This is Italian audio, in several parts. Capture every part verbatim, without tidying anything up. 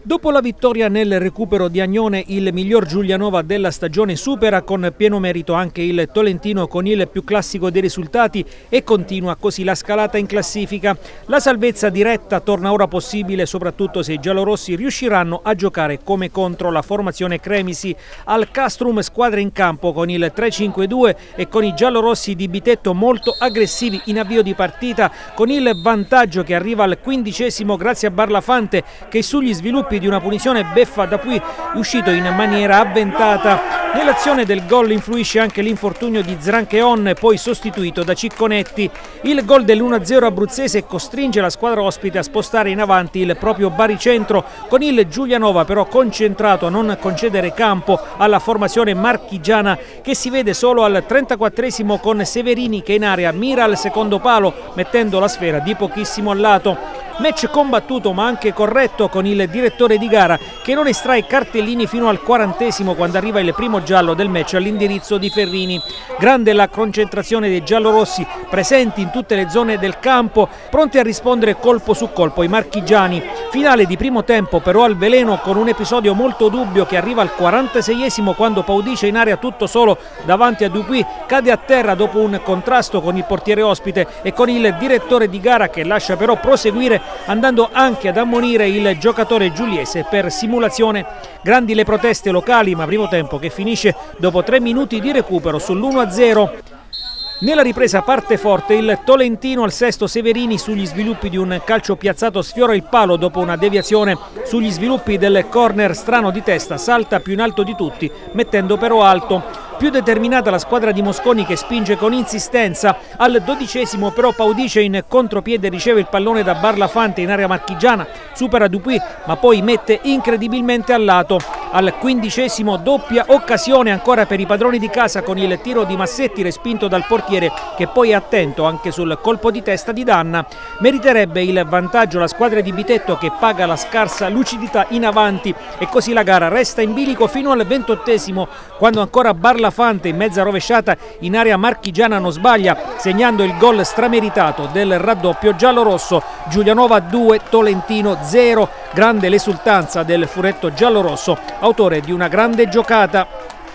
Dopo la vittoria nel recupero di Agnone, il miglior Giulianova della stagione supera con pieno merito anche il Tolentino con il più classico dei risultati e continua così la scalata in classifica. La salvezza diretta torna ora possibile soprattutto se i giallorossi riusciranno a giocare come contro la formazione Cremisi. Al Castrum squadre in campo con il tre cinque due e con i giallorossi di Bitetto molto aggressivi in avvio di partita, con il vantaggio che arriva al quindicesimo grazie a Barlafante che sugli sviluppi di una punizione beffa da cui è uscito in maniera avventata. Nell'azione del gol influisce anche l'infortunio di Zrancheon, poi sostituito da Cicconetti. Il gol dell'uno a zero abruzzese costringe la squadra ospite a spostare in avanti il proprio baricentro, con il Giulianova però concentrato a non concedere campo alla formazione marchigiana che si vede solo al trentaquattresimo con Severini che in area mira al secondo palo mettendo la sfera di pochissimo a lato. Match combattuto ma anche corretto con il direttore di gara che non estrae cartellini fino al quarantesimo quando arriva il primo giallo del match all'indirizzo di Ferrini. Grande la concentrazione dei giallorossi presenti in tutte le zone del campo, pronti a rispondere colpo su colpo ai marchigiani. Finale di primo tempo però al veleno con un episodio molto dubbio che arriva al quarantaseiesimo quando Paudice in area tutto solo davanti a Dupuy cade a terra dopo un contrasto con il portiere ospite e con il direttore di gara che lascia però proseguire andando anche ad ammonire il giocatore giuliese per simulazione. Grandi le proteste locali ma primo tempo che finisce dopo tre minuti di recupero sull'uno a zero. Nella ripresa parte forte il Tolentino al sesto Severini sugli sviluppi di un calcio piazzato sfiora il palo dopo una deviazione. Sugli sviluppi del corner strano di testa salta più in alto di tutti mettendo però alto. Più determinata la squadra di Mosconi che spinge con insistenza. Al dodicesimo però Paudice in contropiede riceve il pallone da Barlafante in area marchigiana, supera Dupuy ma poi mette incredibilmente al lato. Al quindicesimo doppia occasione ancora per i padroni di casa con il tiro di Massetti respinto dal portiere che poi è attento anche sul colpo di testa di Danna. Meriterebbe il vantaggio la squadra di Bitetto che paga la scarsa lucidità in avanti e così la gara resta in bilico fino al ventottesimo quando ancora Barlafante in mezza rovesciata in area marchigiana non sbaglia segnando il gol strameritato del raddoppio giallorosso. Giulianova due, Tolentino zero. Grande l'esultanza del furetto giallorosso, autore di una grande giocata.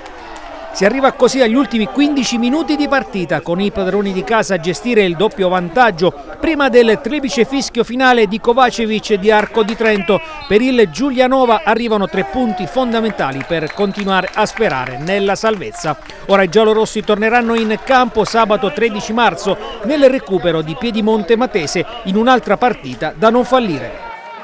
Si arriva così agli ultimi quindici minuti di partita con i padroni di casa a gestire il doppio vantaggio prima del triplice fischio finale di Kovacevic e di Arco di Trento. Per il Giulianova arrivano tre punti fondamentali per continuare a sperare nella salvezza. Ora i giallorossi torneranno in campo sabato tredici marzo nel recupero di Piedimonte Matese in un'altra partita da non fallire.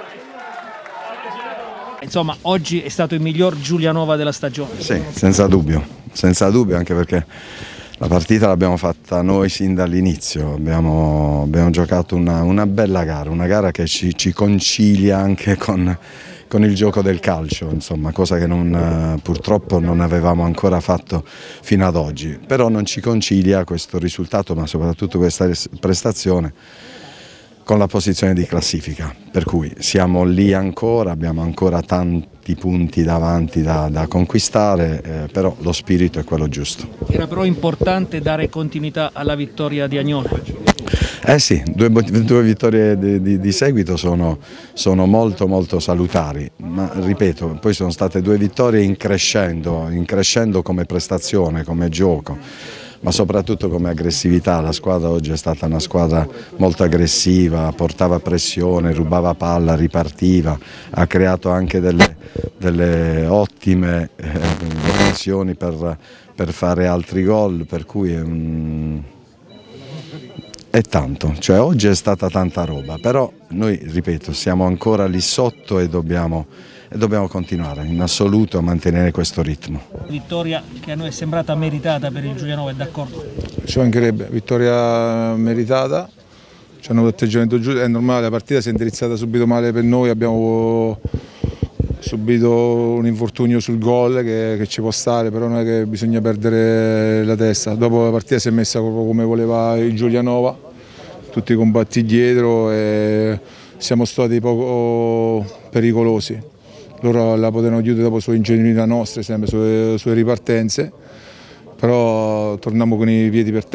Insomma, oggi è stato il miglior Giulianova della stagione. Sì, senza dubbio, senza dubbio, anche perché la partita l'abbiamo fatta noi sin dall'inizio, abbiamo, abbiamo giocato una, una bella gara, una gara che ci, ci concilia anche con, con il gioco del calcio, insomma, cosa che non, purtroppo non avevamo ancora fatto fino ad oggi, però non ci concilia questo risultato, ma soprattutto questa prestazione con la posizione di classifica, per cui siamo lì ancora, abbiamo ancora tanti punti davanti da, da conquistare, eh, però lo spirito è quello giusto. Era però importante dare continuità alla vittoria di Agnone. Eh sì, due, due vittorie di, di, di seguito sono, sono molto molto salutari, ma ripeto, poi sono state due vittorie in crescendo, in crescendo come prestazione, come gioco, ma soprattutto come aggressività. La squadra oggi è stata una squadra molto aggressiva, portava pressione, rubava palla, ripartiva, ha creato anche delle, delle ottime eh, occasioni per, per fare altri gol, per cui è, um, è tanto, cioè oggi è stata tanta roba, però noi, ripeto, siamo ancora lì sotto e dobbiamo e dobbiamo continuare in assoluto a mantenere questo ritmo. Vittoria che a noi è sembrata meritata per il Giulianova, è d'accordo? Ci mancherebbe, vittoria meritata, c'hanno un atteggiamento giusto, è normale, la partita si è indirizzata subito male per noi, abbiamo subito un infortunio sul gol che, che ci può stare, però non è che bisogna perdere la testa. Dopo la partita si è messa proprio come voleva il Giulianova, tutti i combatti dietro e siamo stati poco pericolosi. Loro la potevano chiudere dopo sulle ingenuità nostre, sempre sulle, sulle ripartenze, però torniamo con i piedi per terra.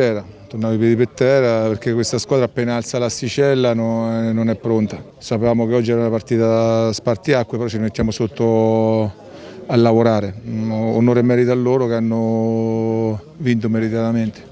tornavo i piedi per terra perché questa squadra appena alza l'asticella no, non è pronta. Sapevamo che oggi era una partita spartiacque, però ci mettiamo sotto a lavorare. Onore e merito a loro che hanno vinto meritatamente.